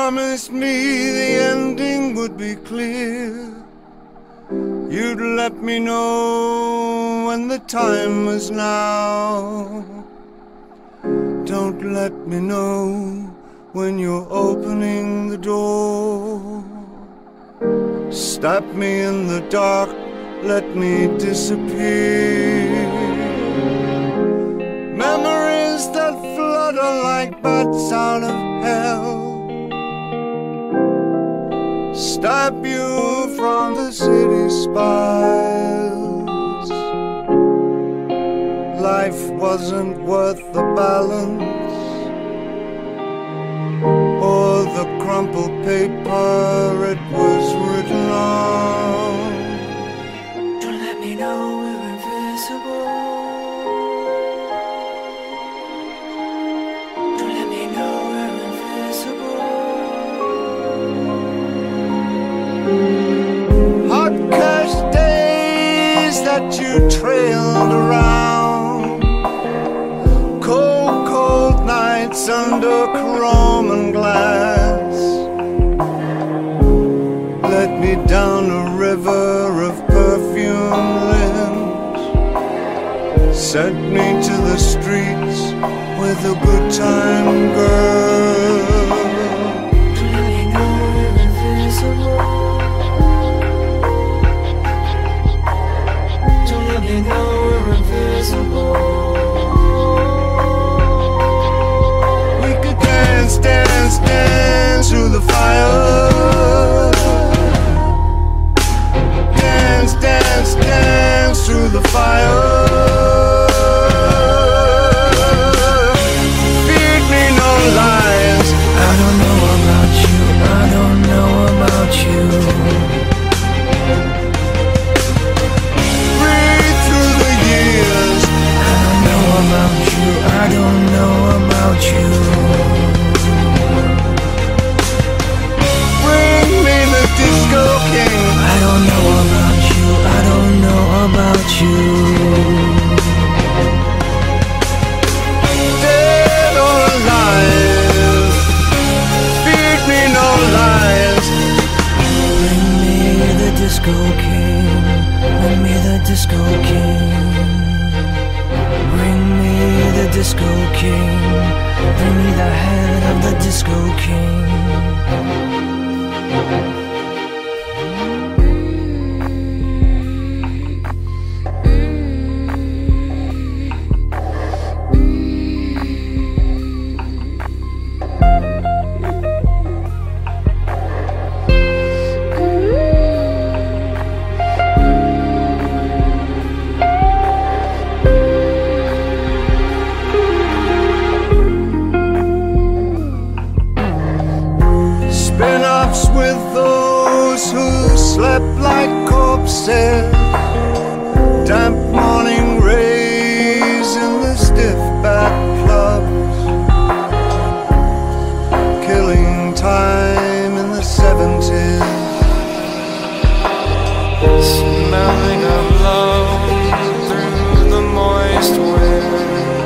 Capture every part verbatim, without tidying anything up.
promised me the ending would be clear. You'd let me know when the time was now. Don't let me know when you're opening the door. Stop me in the dark, let me disappear. Memories that flutter like bats out of hell. Stop you from the city spires. Life wasn't worth the balance or the crumpled paper it was written on. Don't let me know we're invisible. Don't let me know we're invisible. Hot cash days that you trailed around, cold, cold nights under chrome and glass, led me down a river of perfume limbs, sent me to the streets with a good time girl. Don't let me know we're invisible. Don't let me know we're invisible. We could dance, dance, dance through the fire. Dance, dance, dance through the fire. Feed me no lies. I don't know about you, I don't know about you. Breathe through the years. I don't know about you, I don't know about you. Bring me the disco king. I don't know about you, I don't know about you. Dead or alive, feed me no lies. Bring me the disco king, bring me the disco king. Bring me the disco king, bring me the head of the disco king. Spin-offs with those who slept like corpses. Damp morning rays in the stiff back clubs. Killing time in the seventies. Smelling of love through the moist wind.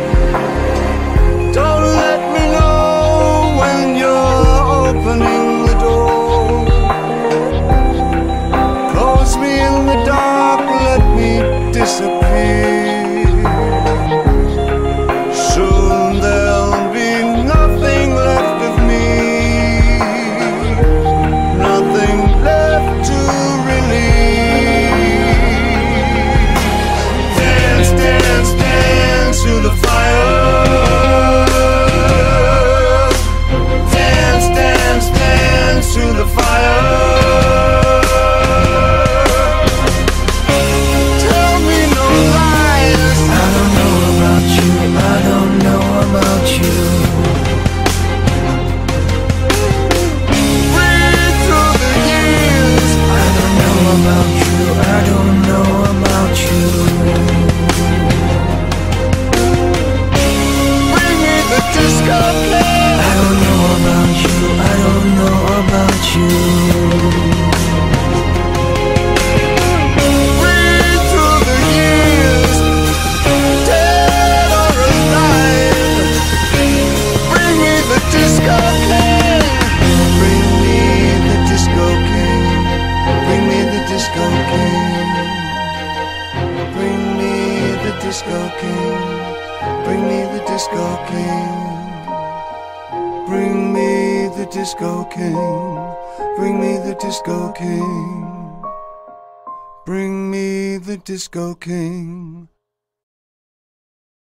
Don't let me know when you're opening the door. Close me in the dark, let me disappear. Soon there'll be nothing left of me, nothing left to release. disco king. Bring me the disco king. Bring me the disco king. Bring me the disco king.